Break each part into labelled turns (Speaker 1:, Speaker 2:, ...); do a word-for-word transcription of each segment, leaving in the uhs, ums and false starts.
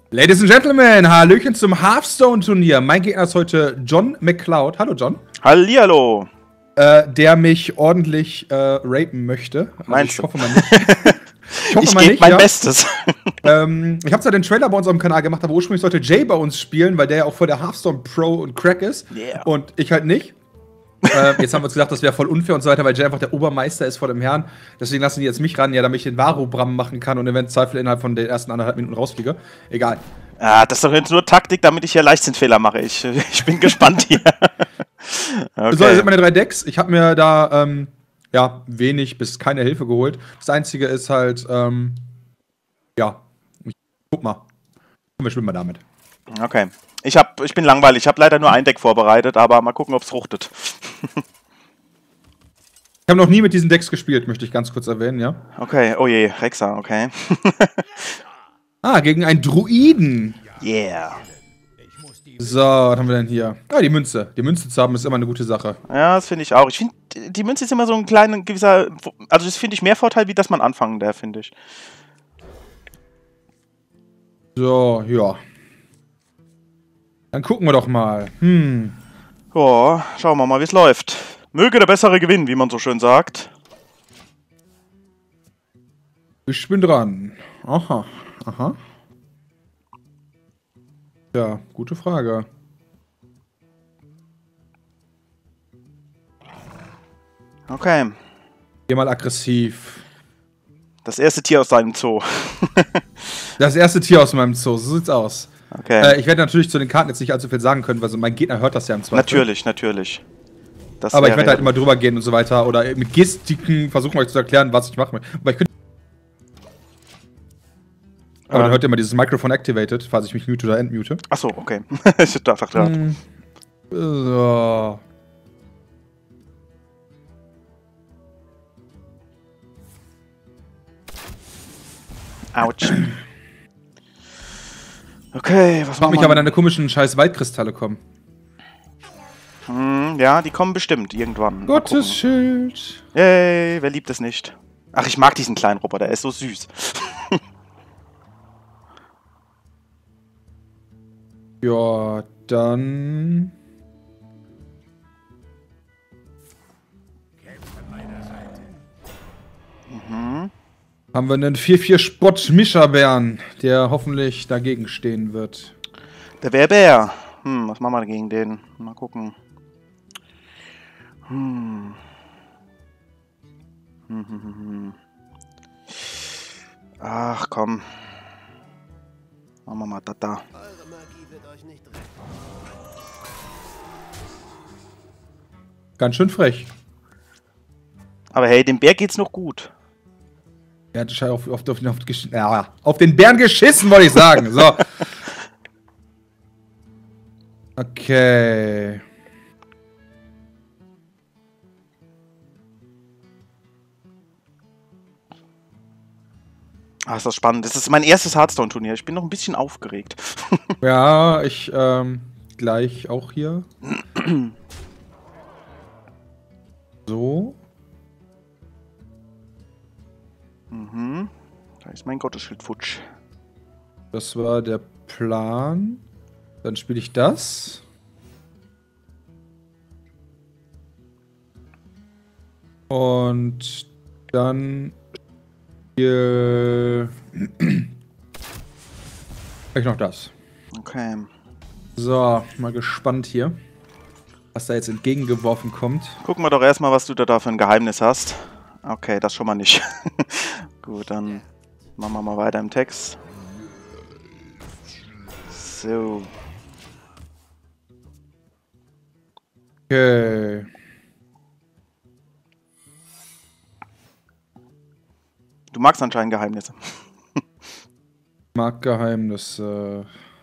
Speaker 1: Ladies and Gentlemen, Hallöchen zum Hearthstone-Turnier. Mein Gegner ist heute John McCloud. Hallo John.
Speaker 2: Hallihallo.
Speaker 1: Äh, der mich ordentlich äh, rapen möchte. Also
Speaker 2: Meinst
Speaker 1: ich
Speaker 2: du?
Speaker 1: hoffe mal nicht. Ich hoffe
Speaker 2: Ich
Speaker 1: mal
Speaker 2: gebe
Speaker 1: nicht,
Speaker 2: mein
Speaker 1: ja.
Speaker 2: Bestes.
Speaker 1: Ähm, ich habe zwar den Trailer bei uns auf dem Kanal gemacht, aber ursprünglich sollte Jay bei uns spielen, weil der ja auch voll der Hearthstone Pro und Crack ist.
Speaker 2: Yeah.
Speaker 1: Und ich halt nicht. äh, jetzt haben wir uns gedacht, das wäre voll unfair und so weiter, weil Jay einfach der Obermeister ist vor dem Herrn. Deswegen lassen die jetzt mich ran, ja, damit ich den Varubram machen kann und eventuell innerhalb von den ersten anderthalb Minuten rausfliege. Egal.
Speaker 2: Ah, das ist doch jetzt nur Taktik, damit ich hier Leichtsinnsfehler mache. Ich, ich bin gespannt hier. Okay.
Speaker 1: So, das sind meine drei Decks. Ich habe mir da ähm, ja, wenig bis keine Hilfe geholt. Das Einzige ist halt, ähm, ja, ich, guck mal. Wir spielen mal damit.
Speaker 2: Okay. Ich, hab, ich bin langweilig. Ich habe leider nur ein Deck vorbereitet, aber mal gucken, ob es fruchtet.
Speaker 1: Ich habe noch nie mit diesen Decks gespielt, möchte ich ganz kurz erwähnen, ja.
Speaker 2: Okay, oh je, Rexa, okay.
Speaker 1: Ah, gegen einen Druiden.
Speaker 2: Yeah.
Speaker 1: So, was haben wir denn hier? Ah, die Münze. Die Münze zu haben ist immer eine gute Sache.
Speaker 2: Ja, das finde ich auch. Ich finde, die Münze ist immer so ein kleiner, gewisser, also das finde ich mehr Vorteil, wie dass man anfangen darf, finde ich.
Speaker 1: So, ja. Dann gucken wir doch mal. Hm.
Speaker 2: Ja, schauen wir mal, wie es läuft. Möge der Bessere gewinnen, wie man so schön sagt.
Speaker 1: Ich bin dran. Aha, aha. Ja, gute Frage.
Speaker 2: Okay.
Speaker 1: Geh mal aggressiv.
Speaker 2: Das erste Tier aus seinem Zoo.
Speaker 1: Das erste Tier aus meinem Zoo, so sieht's aus.
Speaker 2: Okay.
Speaker 1: Äh, ich werde natürlich zu den Karten jetzt nicht allzu viel sagen können, weil so mein Gegner hört das ja im Zweifel.
Speaker 2: Natürlich, natürlich. Das
Speaker 1: Aber ich
Speaker 2: wäre
Speaker 1: werde
Speaker 2: ja
Speaker 1: halt immer drüber gehen und so weiter. Oder mit Gestiken versuchen euch zu erklären, was ich mache. Aber ich könnte. Aber
Speaker 2: Ähm.
Speaker 1: dann hört ihr immer dieses Mikrofon activated, falls ich mich mute oder entmute.
Speaker 2: Achso, okay. Ich dachte gerade.
Speaker 1: Hm. So.
Speaker 2: Autsch. Okay, was
Speaker 1: Ich frag
Speaker 2: machen
Speaker 1: mich
Speaker 2: wir?
Speaker 1: aber deine komischen scheiß Waldkristalle kommen.
Speaker 2: Hm, ja, die kommen bestimmt irgendwann. Mal
Speaker 1: Gottes
Speaker 2: gucken.
Speaker 1: Schild.
Speaker 2: Yay, wer liebt es nicht? Ach, ich mag diesen kleinen Roboter, der ist so süß.
Speaker 1: Ja, dann.
Speaker 2: Mhm.
Speaker 1: Haben wir einen vier vier Spott Mischerbären, der hoffentlich dagegen stehen wird.
Speaker 2: Der Bär-Bär. Hm, was machen wir gegen den? Mal gucken. Hm. Hm, hm, hm, hm. Ach, komm. Machen wir mal das da.
Speaker 1: Ganz schön frech.
Speaker 2: Aber hey, dem Bär geht's noch gut.
Speaker 1: Er hat auf, auf, auf, auf, ja, auf den Bären geschissen, wollte ich sagen. So. Okay.
Speaker 2: Ah, ist das spannend. Das ist mein erstes Hearthstone-Turnier. Ich bin noch ein bisschen aufgeregt.
Speaker 1: Ja, ich ähm, gleich auch hier. So.
Speaker 2: Mhm. Da ist mein Gottesschild futsch.
Speaker 1: Das war der Plan. Dann spiele ich das. Und dann spiele ich noch das.
Speaker 2: Okay.
Speaker 1: So, mal gespannt hier, was da jetzt entgegengeworfen kommt.
Speaker 2: Gucken wir doch erstmal, was du da für ein Geheimnis hast. Okay, das schon mal nicht. Gut, dann machen wir mal weiter im Text. So.
Speaker 1: Okay.
Speaker 2: Du magst anscheinend Geheimnisse.
Speaker 1: Mag Geheimnisse.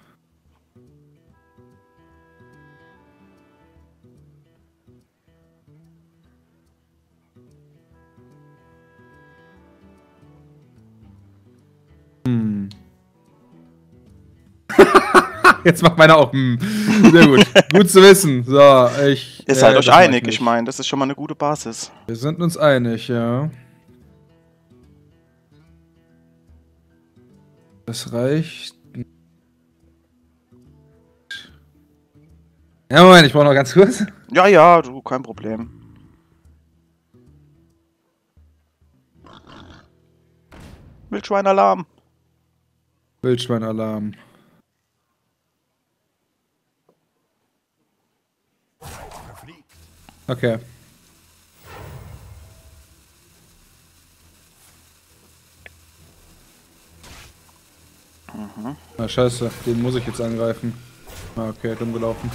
Speaker 1: Hm. Jetzt macht meiner auch. Hm. Sehr gut. Gut zu wissen. So, ich.
Speaker 2: Ist
Speaker 1: äh,
Speaker 2: halt euch
Speaker 1: das mach
Speaker 2: einig,
Speaker 1: nicht.
Speaker 2: ich meine, das ist schon mal eine gute Basis.
Speaker 1: Wir sind uns einig, ja. Das reicht Ja, Moment, ich brauche noch ganz kurz.
Speaker 2: Ja, ja, du, kein Problem. Wildschweinalarm.
Speaker 1: Wildschweinalarm. Okay.
Speaker 2: Mhm.
Speaker 1: Na scheiße, den muss ich jetzt angreifen. Ah, okay, dumm gelaufen.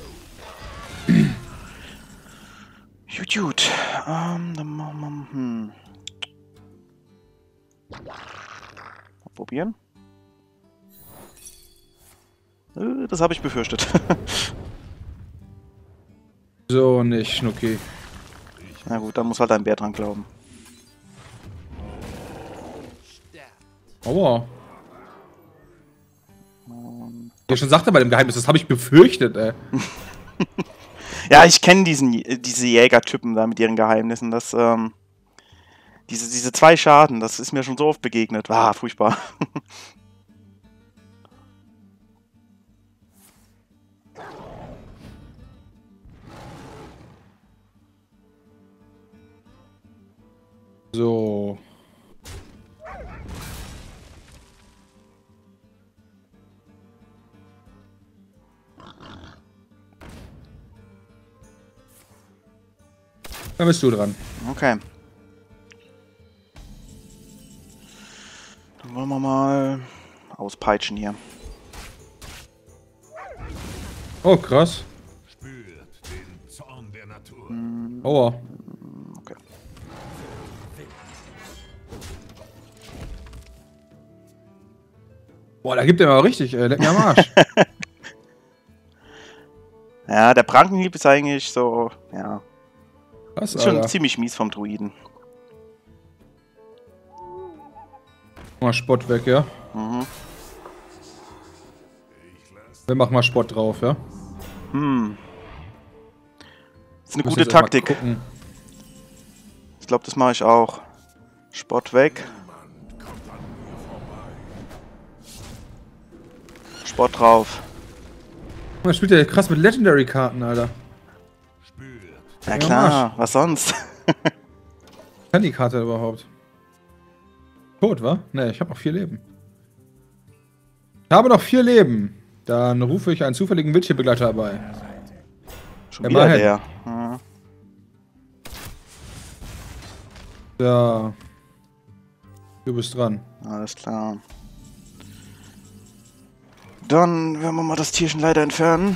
Speaker 2: Gut, gut. Ähm, dann machen wir... Hm. Mal probieren. Äh, Das habe ich befürchtet.
Speaker 1: So, nicht, Schnucki.
Speaker 2: Na gut, dann muss halt ein Bär dran glauben.
Speaker 1: Aua. Ja, schon sagte bei dem Geheimnis, das habe ich befürchtet, ey.
Speaker 2: Ja, ich kenne diesen diese Jägertypen da mit ihren Geheimnissen. Das, ähm, diese, diese zwei Schaden, das ist mir schon so oft begegnet. War furchtbar.
Speaker 1: So. Dann bist du dran.
Speaker 2: Okay. Dann wollen wir mal auspeitschen hier.
Speaker 1: Oh, krass.
Speaker 3: Spürt den Zorn der Natur.
Speaker 1: Aua.
Speaker 2: Okay.
Speaker 1: Boah, da gibt er mal richtig, ey. Leck mir am Arsch.
Speaker 2: Ja, der Prankenhieb ist eigentlich so, ja,
Speaker 1: Was,
Speaker 2: ist schon
Speaker 1: Alter?
Speaker 2: ziemlich mies vom Druiden.
Speaker 1: Mal Spott weg, ja?
Speaker 2: Mhm.
Speaker 1: Wir machen mal Spott drauf, ja?
Speaker 2: Hm. Das ist eine
Speaker 1: Muss
Speaker 2: gute
Speaker 1: jetzt erst mal
Speaker 2: Taktik.
Speaker 1: gucken.
Speaker 2: Ich glaube, das mache ich auch. Spott weg. Spott drauf.
Speaker 1: Man spielt ja krass mit Legendary-Karten, Alter.
Speaker 3: Spürt
Speaker 2: Ja
Speaker 1: Ja,
Speaker 2: klar, was sonst?
Speaker 1: Kann die Karte überhaupt? Tot, wa? Ne, ich habe noch vier Leben. Ich habe noch vier Leben. Dann rufe ich einen zufälligen Wildtierbegleiter herbei.
Speaker 2: Schon
Speaker 1: Ja,
Speaker 2: wieder
Speaker 1: immerhin.
Speaker 2: der. Ja.
Speaker 1: Ja. Du bist dran.
Speaker 2: Alles klar. Dann werden wir mal das Tierchen leider entfernen.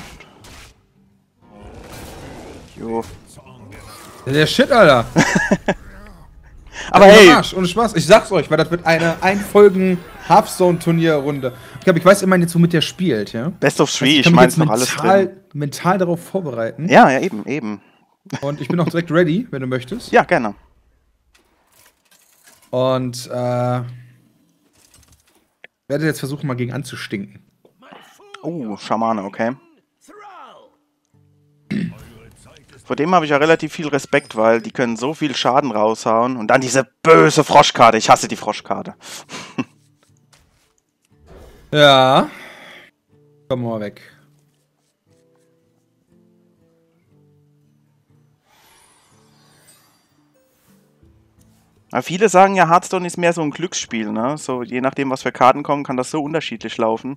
Speaker 2: Jo.
Speaker 1: Der Shit, Alter.
Speaker 2: Aber
Speaker 1: Leck mir am
Speaker 2: hey,
Speaker 1: Arsch, ohne Spaß. Ich sag's euch, weil das wird eine Einfolgen Hearthstone-Turnierrunde. Ich glaube, ich weiß immerhin jetzt, womit der spielt, ja?
Speaker 2: Best of Three,
Speaker 1: Also
Speaker 2: ich
Speaker 1: kann mich
Speaker 2: meine
Speaker 1: jetzt
Speaker 2: noch alles
Speaker 1: mental,
Speaker 2: drin.
Speaker 1: mental darauf vorbereiten.
Speaker 2: Ja, ja, eben, eben.
Speaker 1: Und ich bin auch direkt ready, wenn du möchtest.
Speaker 2: Ja, gerne.
Speaker 1: Und äh, werde jetzt versuchen, mal gegen anzustinken.
Speaker 2: Oh, Schamane, okay. Vor dem habe ich ja relativ viel Respekt, weil die können so viel Schaden raushauen. Und dann diese böse Froschkarte. Ich hasse die Froschkarte.
Speaker 1: Ja. Komm mal weg.
Speaker 2: Aber viele sagen ja, Hearthstone ist mehr so ein Glücksspiel, ne? So, je nachdem, was für Karten kommen, kann das so unterschiedlich laufen.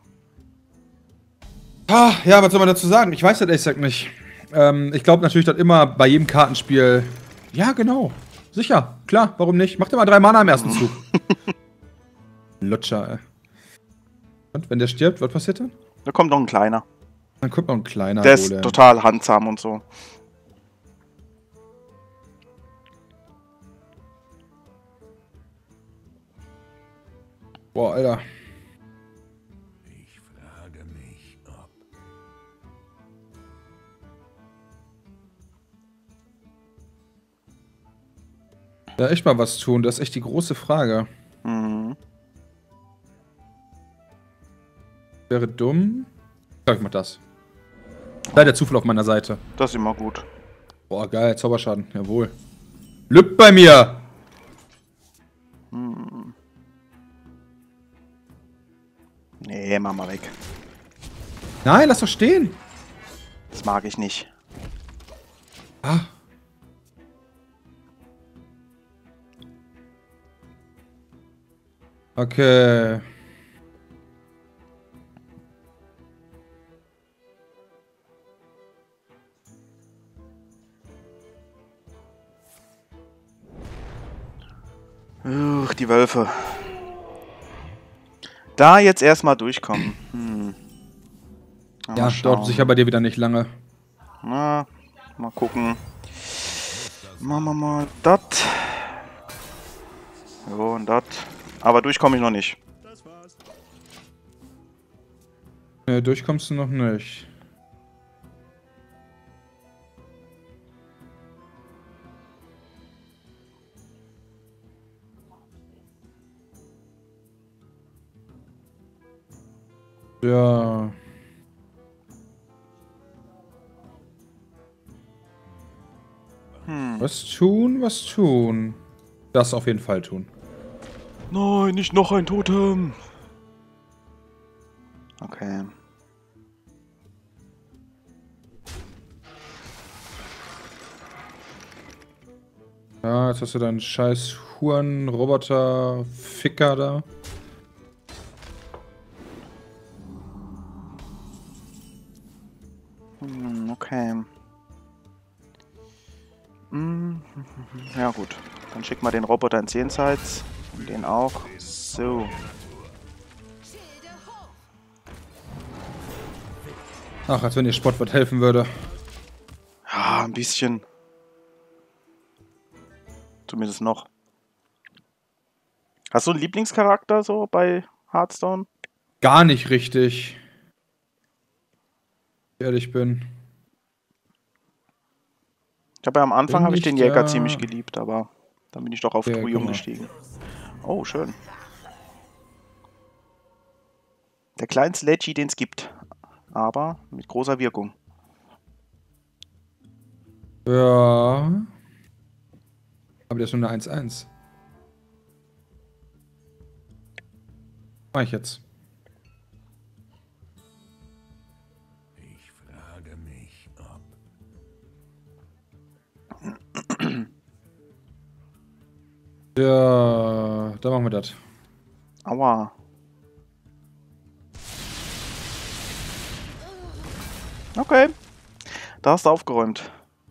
Speaker 1: Ah, ja, was soll man dazu sagen? Ich weiß das ehrlich gesagt nicht. Ähm, ich glaube natürlich, dass immer bei jedem Kartenspiel. Ja, genau. Sicher, klar, warum nicht? Mach dir mal drei Mana im ersten Zug. Lutscher, ey. Und wenn der stirbt, was passiert dann?
Speaker 2: Da kommt noch ein kleiner.
Speaker 1: Dann kommt noch ein kleiner.
Speaker 2: Der ist
Speaker 1: Golem.
Speaker 2: total handsam und so.
Speaker 1: Boah, Alter.
Speaker 3: Ich frage mich, ob.
Speaker 1: Da echt mal was tun, das ist echt die große Frage.
Speaker 2: Mhm.
Speaker 1: Wäre dumm. Ja, ich mach das. Da der Zufall auf meiner Seite.
Speaker 2: Das ist immer gut.
Speaker 1: Boah, geil, Zauberschaden, jawohl. Lübt bei mir!
Speaker 2: Hm. Nee, mach mal weg.
Speaker 1: Nein, lass doch stehen!
Speaker 2: Das mag ich nicht.
Speaker 1: Ah. Okay.
Speaker 2: Uch, die Wölfe. Da jetzt erstmal durchkommen. Hm. Na,
Speaker 1: Ja,
Speaker 2: mal
Speaker 1: dauert
Speaker 2: schauen.
Speaker 1: sicher bei dir wieder nicht lange.
Speaker 2: Na, mal gucken. Machen wir mal das. Jo, und das. Aber durchkomme ich noch nicht.
Speaker 1: Nee, durchkommst du noch nicht. Ja.
Speaker 2: Hm.
Speaker 1: Was tun, was tun? Das auf jeden Fall tun.
Speaker 2: Nein, nicht noch ein Totem. Okay.
Speaker 1: Ja, jetzt hast du deinen scheiß Huren-Roboter-Ficker da.
Speaker 2: Hm, okay. Hm, ja gut. Dann schick mal den Roboter ins Jenseits. Und den auch. So.
Speaker 1: Ach, als wenn ihr Sportwart helfen würde.
Speaker 2: Ja, ein bisschen. Zumindest noch. Hast du einen Lieblingscharakter so bei Hearthstone?
Speaker 1: Gar nicht richtig. Ehrlich bin.
Speaker 2: Ich habe ja am Anfang
Speaker 1: Bin
Speaker 2: habe ich
Speaker 1: ich
Speaker 2: den Jäger
Speaker 1: da-
Speaker 2: ziemlich geliebt, aber dann bin ich doch auf
Speaker 1: Ja,
Speaker 2: Trui
Speaker 1: guck mal.
Speaker 2: umgestiegen. Oh, schön. Der kleinste Leggy, den es gibt. Aber mit großer Wirkung.
Speaker 1: Ja. Aber der ist nur eine eins eins. Mach ich jetzt.
Speaker 3: Ich frage mich, ob...
Speaker 1: Ja, dann machen wir das.
Speaker 2: Aua. Okay. Da hast du aufgeräumt.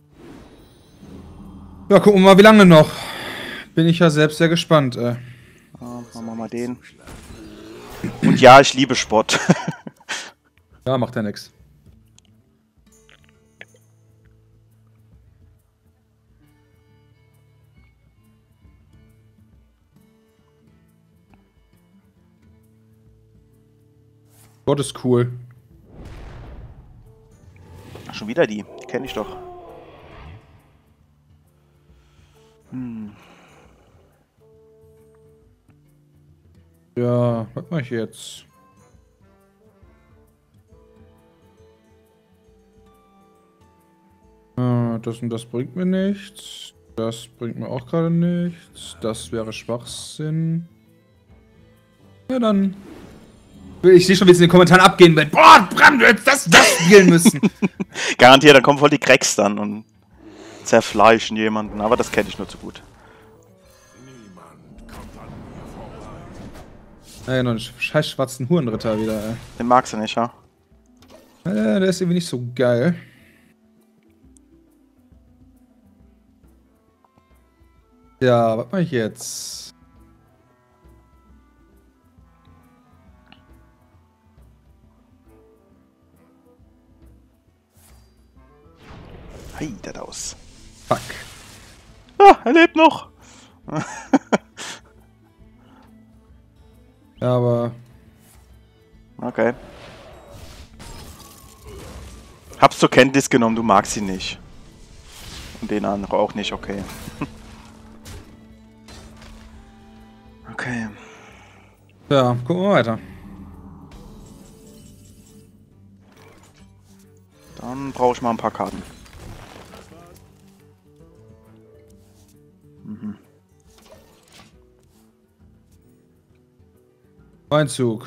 Speaker 1: Ja, gucken wir mal, wie lange noch. Bin ich ja selbst sehr gespannt, ey.
Speaker 2: Ja, machen wir mal den. Und ja, ich liebe Sport.
Speaker 1: Ja, macht ja nix. Gott ist cool.
Speaker 2: Schon wieder die. Die kenne ich doch. Hm.
Speaker 1: Ja, was mach ich jetzt? Ah, das und das bringt mir nichts. Das bringt mir auch gerade nichts. Das wäre Schwachsinn. Ja, dann. Ich sehe schon, wie es in den Kommentaren abgehen wird. Boah, Bram, du hättest das, das spielen müssen.
Speaker 2: Garantiert, dann kommen voll die Cracks dann und zerfleischen jemanden. Aber das kenne ich nur zu gut.
Speaker 3: Niemand kommt an mir vorbei.
Speaker 1: Ja, noch einen scheiß schwarzen Hurenritter wieder, ey.
Speaker 2: Den magst du nicht, ja?
Speaker 1: Ja, der ist irgendwie nicht so geil. Ja, was mache ich jetzt?
Speaker 2: Hey, der aus.
Speaker 1: Fuck.
Speaker 2: Ah, er lebt noch.
Speaker 1: Ja, aber.
Speaker 2: Okay. Hab's zur Kenntnis genommen, du magst ihn nicht. Und den anderen auch nicht, okay. Okay.
Speaker 1: Ja, gucken wir weiter.
Speaker 2: Dann brauche ich mal ein paar Karten. Mhm.
Speaker 1: Mein Zug.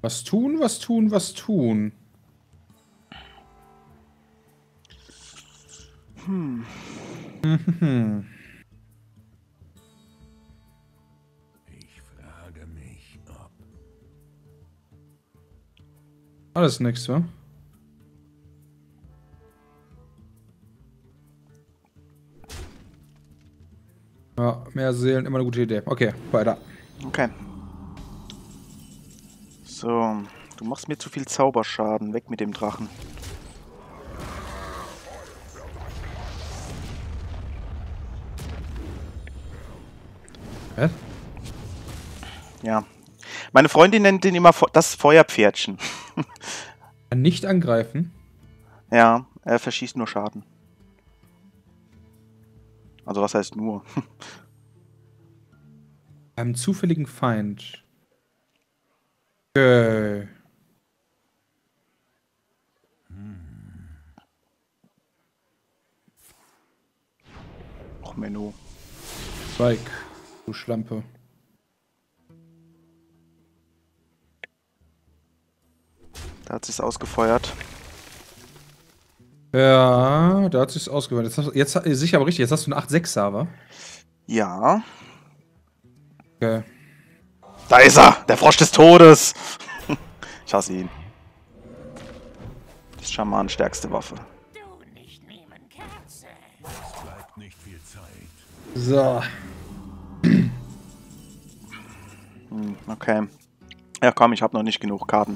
Speaker 1: Was tun, was tun, was tun?
Speaker 2: Hm.
Speaker 1: Mhm.
Speaker 3: Ich frage mich, ob...
Speaker 1: Alles nix, wa? Ja, mehr Seelen, immer eine gute Idee. Okay, weiter.
Speaker 2: Okay. So, du machst mir zu viel Zauberschaden. Weg mit dem Drachen.
Speaker 1: Was?
Speaker 2: Ja. Meine Freundin nennt den immer Fe- das Feuerpferdchen.
Speaker 1: Nicht angreifen.
Speaker 2: Ja, er verschießt nur Schaden. Also was heißt nur?
Speaker 1: Einem zufälligen Feind. Okay.
Speaker 2: Och, Menno.
Speaker 1: Zweig, du Schlampe.
Speaker 2: Da hat sich's ausgefeuert.
Speaker 1: Ja, da hat sich's ausgewählt. Jetzt, hast- jetzt äh, sicher aber richtig, jetzt hast du einen acht sechser, wa?
Speaker 2: Ja.
Speaker 1: Okay.
Speaker 2: Da ist er! Der Frosch des Todes! Ich hasse ihn. Das Schaman stärkste Waffe.
Speaker 3: Bleibt nicht viel Zeit.
Speaker 1: So.
Speaker 2: Hm, okay. Ja komm, ich habe noch nicht genug Karten.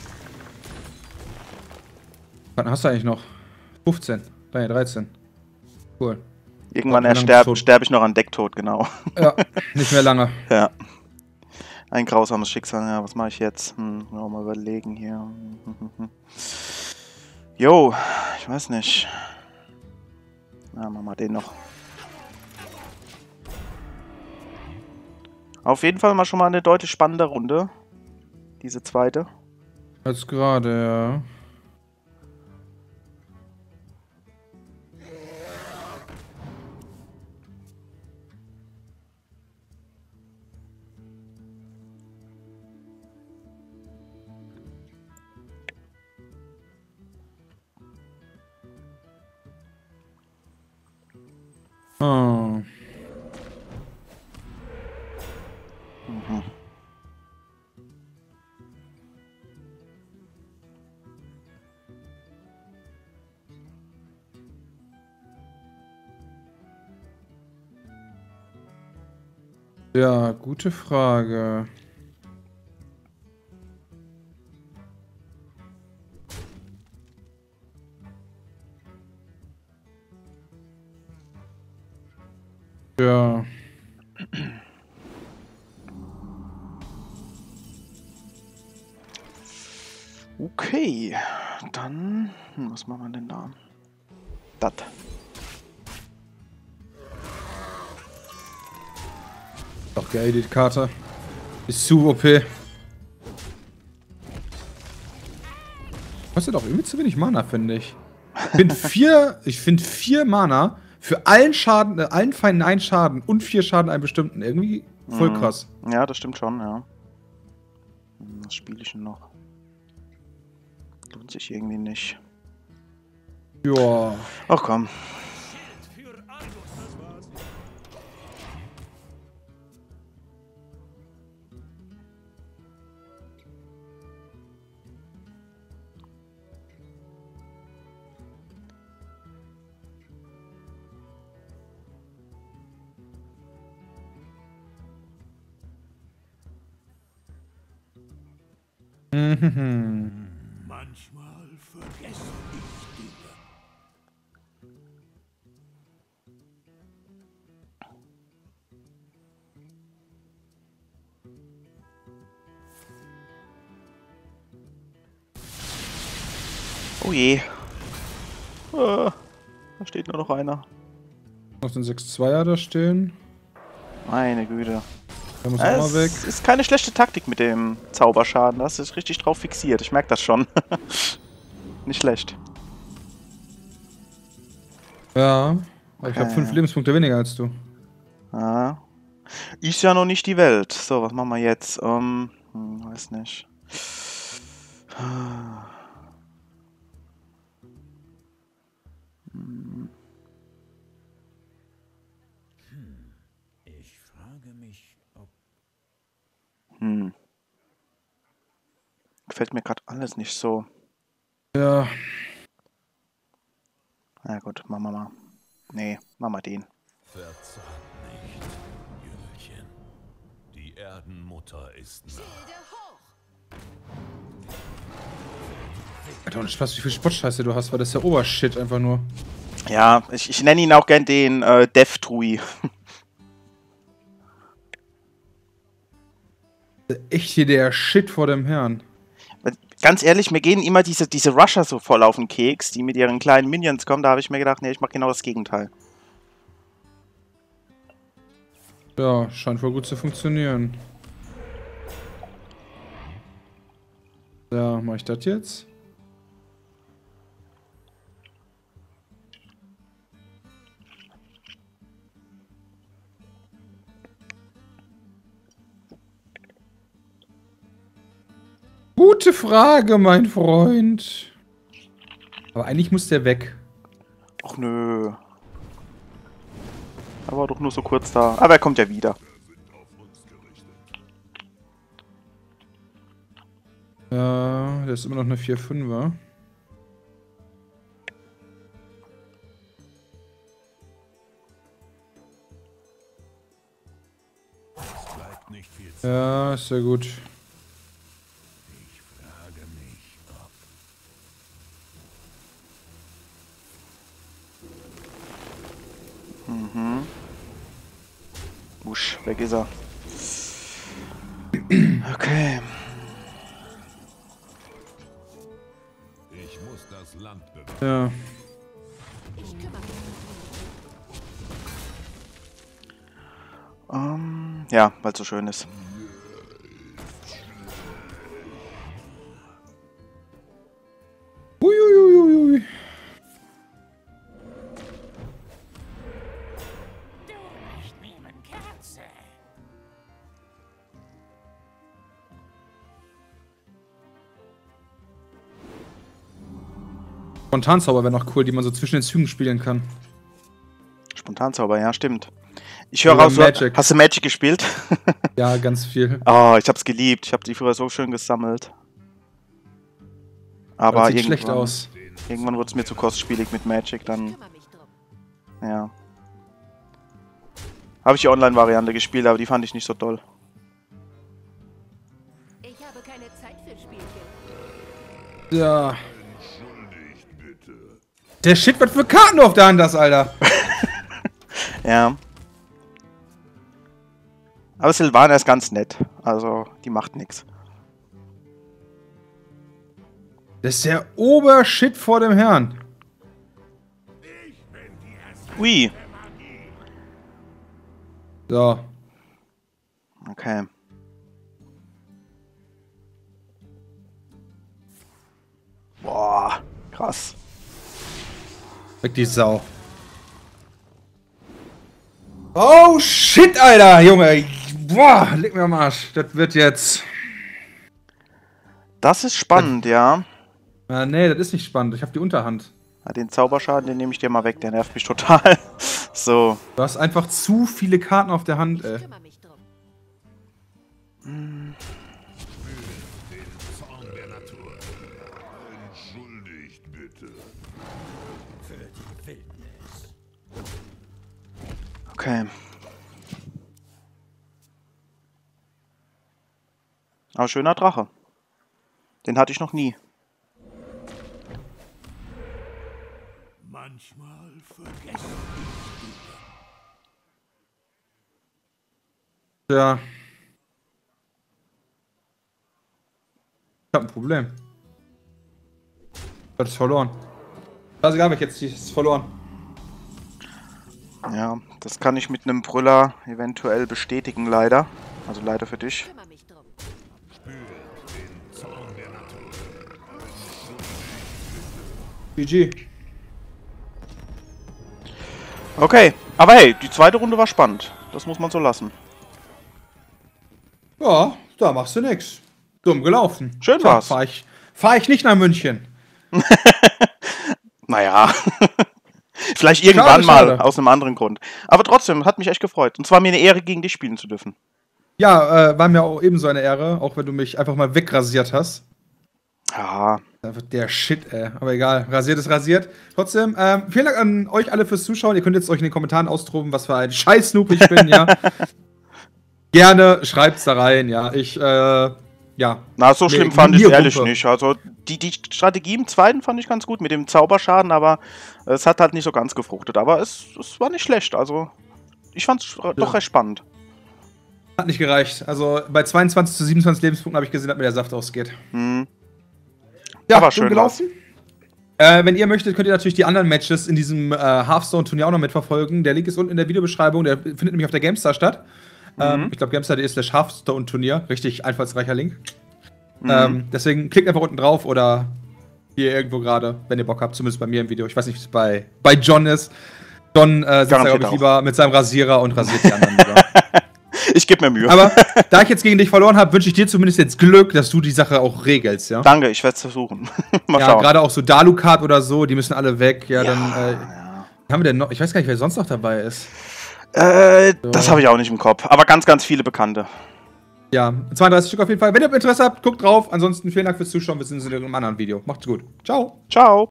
Speaker 1: Wann hast du eigentlich noch? fünfzehn. Nein, dreizehn. Cool.
Speaker 2: Irgendwann
Speaker 1: Ja, wie lange
Speaker 2: sterbe
Speaker 1: tot?
Speaker 2: sterb ich noch an Decktod, genau.
Speaker 1: Ja, nicht mehr lange.
Speaker 2: Ja. Ein grausames Schicksal. Ja, was mache ich jetzt? Hm, mal mal überlegen hier. Jo, ich weiß nicht. Na, machen wir den noch. Auf jeden Fall mal schon mal eine deutlich spannende Runde. Diese zweite.
Speaker 1: Als gerade, ja. Oh.
Speaker 2: Mhm.
Speaker 1: Ja, gute Frage. Ja.
Speaker 2: Okay, dann... hm, was machen wir denn da? Das.
Speaker 1: Doch geil, die Karte. Ist zu O P. Kostet doch irgendwie zu wenig Mana, finde ich. Ich finde vier, ich finde vier Mana für allen Schaden, äh, allen Feinden einen Schaden und vier Schaden einen bestimmten. Irgendwie voll
Speaker 2: Mhm.
Speaker 1: krass.
Speaker 2: Ja, das stimmt schon, ja. Hm, was spiele ich denn noch? Lohnt sich irgendwie nicht.
Speaker 1: Ja.
Speaker 2: Ach komm.
Speaker 1: Mhm.
Speaker 3: Manchmal vergesse ich Dinge.
Speaker 2: Oh je. Äh, da steht nur noch einer.
Speaker 1: Noch den sechs Zweier da stehen.
Speaker 2: Meine Güte.
Speaker 1: Der muss auch mal weg.
Speaker 2: Es ist keine schlechte Taktik mit dem Zauberschaden. Das ist richtig drauf fixiert. Ich merke das schon. Nicht schlecht.
Speaker 1: Ja. Aber ich habe
Speaker 2: Okay,
Speaker 1: fünf
Speaker 2: ja.
Speaker 1: Lebenspunkte weniger als du.
Speaker 2: Ja. Ist ja noch nicht die Welt. So, was machen wir jetzt? Ähm, hm, weiß nicht.
Speaker 3: Ich frage mich, ob...
Speaker 2: Hm. Gefällt mir gerade alles nicht so.
Speaker 1: Ja.
Speaker 2: Na gut, machen wir mal. Nee, machen wir den.
Speaker 3: Verzag nicht, Jüngelchen. Die Erdenmutter ist nah.
Speaker 1: Alter, und Spaß, wie viel Spottscheiße du hast, weil das ist ja Obershit einfach nur.
Speaker 2: Ja, ich, ich nenne ihn auch gern den äh, Dev-Trui.
Speaker 1: Echt hier der Shit vor dem Herrn.
Speaker 2: Ganz ehrlich, mir gehen immer diese, diese Rusher so voll auf den Keks, die mit ihren kleinen Minions kommen. Da habe ich mir gedacht, nee, ich mache genau das Gegenteil.
Speaker 1: Ja, scheint wohl gut zu funktionieren. Ja, mache ich das jetzt? Gute Frage, mein Freund. Aber eigentlich muss der weg.
Speaker 2: Ach nö. Er war doch nur so kurz da. Aber er kommt ja wieder.
Speaker 1: Ja, der ist immer noch eine vier fünfer.
Speaker 3: Es bleibt nicht viel Zeit.
Speaker 1: Ja, ist ja gut.
Speaker 3: Ich frage mich, ob...
Speaker 2: Wusch, weg ist er. Okay.
Speaker 3: Ich muss das Land bewahren.
Speaker 1: Ja.
Speaker 2: Ähm, ja, weil es so schön ist.
Speaker 1: Uiuiuiui. Spontanzauber wäre noch cool, die man so zwischen den Zügen spielen kann.
Speaker 2: Spontanzauber, ja, stimmt. Ich höre
Speaker 1: Oder
Speaker 2: raus, du,
Speaker 1: Magic.
Speaker 2: hast du Magic gespielt?
Speaker 1: Ja, ganz viel.
Speaker 2: Oh, ich hab's geliebt. Ich hab die früher so schön gesammelt. Aber
Speaker 1: Das sieht
Speaker 2: irgendwann,
Speaker 1: schlecht aus.
Speaker 2: irgendwann wurde es mir zu kostspielig mit Magic, dann, ja. Habe ich die Online-Variante gespielt, aber die fand ich nicht so toll.
Speaker 4: Ich habe keine Zeit für Spielchen.
Speaker 1: Ja. Der Shit, was für Karten du auf der Hand hast, Alter.
Speaker 2: Ja. Aber Sylvana ist ganz nett. Also, die macht nichts.
Speaker 1: Das ist der Obershit vor dem Herrn.
Speaker 2: Ui.
Speaker 1: So.
Speaker 2: Okay. Boah, krass.
Speaker 1: Weg die Sau. Oh shit, Alter, Junge. Boah, leg mir am Arsch. Das wird jetzt...
Speaker 2: Das ist spannend, ja.
Speaker 1: Ah, nee, das ist nicht spannend. Ich habe die Unterhand.
Speaker 2: Ja, den Zauberschaden, den nehme ich dir mal weg. Der nervt mich total. So.
Speaker 1: Du hast einfach zu viele Karten auf der Hand, ey.
Speaker 4: Ich kümmere mich drum.
Speaker 3: Zorn der Natur. Entschuldigt bitte. Für die Wildnis.
Speaker 2: Okay. Aber schöner Drache. Den hatte ich noch nie.
Speaker 3: Manchmal vergesse
Speaker 1: Ja. Ich hab ein Problem. Das ist verloren. Also egal, ich jetzt die ist verloren.
Speaker 2: Ja, das kann ich mit einem Brüller eventuell bestätigen, leider. Also leider für dich.
Speaker 4: Ich kümmere mich drum.
Speaker 3: Zorn der Natur.
Speaker 1: G G.
Speaker 2: Okay, aber hey, die zweite Runde war spannend. Das muss man so lassen.
Speaker 1: Ja, da machst du nix. Dumm gelaufen.
Speaker 2: Schön
Speaker 1: Tja,
Speaker 2: war's.
Speaker 1: Fahr ich, fahre ich nicht nach München.
Speaker 2: Naja. Vielleicht irgendwann
Speaker 1: Schade,
Speaker 2: mal,
Speaker 1: schade.
Speaker 2: aus einem anderen Grund. Aber trotzdem, hat mich echt gefreut. Und zwar mir eine Ehre, gegen dich spielen zu dürfen.
Speaker 1: Ja, äh, war mir auch ebenso eine Ehre, auch wenn du mich einfach mal wegrasiert hast.
Speaker 2: Ja.
Speaker 1: Einfach der Shit, ey. Aber egal, rasiert ist rasiert. Trotzdem, ähm, vielen Dank an euch alle fürs Zuschauen. Ihr könnt jetzt euch in den Kommentaren austoben, was für ein Scheiß-Noob ich bin, ja. Gerne schreibt's da rein, ja. Ich, äh, ja.
Speaker 2: Na, so schlimm
Speaker 1: Nee,
Speaker 2: fand ich es
Speaker 1: mir
Speaker 2: ehrlich
Speaker 1: Wumpe.
Speaker 2: nicht. Also, die, die Strategie im zweiten fand ich ganz gut mit dem Zauberschaden, aber es hat halt nicht so ganz gefruchtet. Aber es, es war nicht schlecht. Also, ich fand es doch recht spannend.
Speaker 1: Hat nicht gereicht. Also bei zweiundzwanzig zu siebenundzwanzig Lebenspunkten habe ich gesehen, dass mir der Saft ausgeht.
Speaker 2: Hm.
Speaker 1: Ja,
Speaker 2: Aber
Speaker 1: dumm
Speaker 2: schön
Speaker 1: gelaufen. Äh, wenn ihr möchtet, könnt ihr natürlich die anderen Matches in diesem äh, Hearthstone-Turnier auch noch mitverfolgen. Der Link ist unten in der Videobeschreibung. Der findet nämlich auf der GameStar statt.
Speaker 2: Mhm.
Speaker 1: Ähm, ich glaube, GameStar ist slash Hearthstone-Turnier. Richtig einfallsreicher Link.
Speaker 2: Mhm.
Speaker 1: Ähm, deswegen klickt einfach unten drauf oder hier irgendwo gerade, wenn ihr Bock habt. Zumindest bei mir im Video. Ich weiß nicht, wie es bei, bei John ist. John äh, sitzt da,
Speaker 2: Garantiert
Speaker 1: glaube ich,
Speaker 2: auch.
Speaker 1: lieber mit seinem Rasierer und rasiert die anderen lieber.
Speaker 2: Ich gebe mir Mühe.
Speaker 1: Aber da ich jetzt gegen dich verloren habe, wünsche ich dir zumindest jetzt Glück, dass du die Sache auch regelst, ja?
Speaker 2: Danke, ich werde es versuchen. Mal
Speaker 1: Ja,
Speaker 2: schauen.
Speaker 1: gerade auch so Dalukat oder so, die müssen alle weg. Ja,
Speaker 2: Ja,
Speaker 1: dann, äh,
Speaker 2: ja.
Speaker 1: haben wir denn noch? Ich weiß gar nicht, wer sonst noch dabei ist.
Speaker 2: Äh,
Speaker 1: So.
Speaker 2: das habe ich auch nicht im Kopf. Aber ganz, ganz viele Bekannte.
Speaker 1: Ja, zweiunddreißig Stück auf jeden Fall. Wenn ihr Interesse habt, guckt drauf. Ansonsten vielen Dank fürs Zuschauen. Wir sehen uns in einem anderen Video. Macht's gut. Ciao.
Speaker 2: Ciao.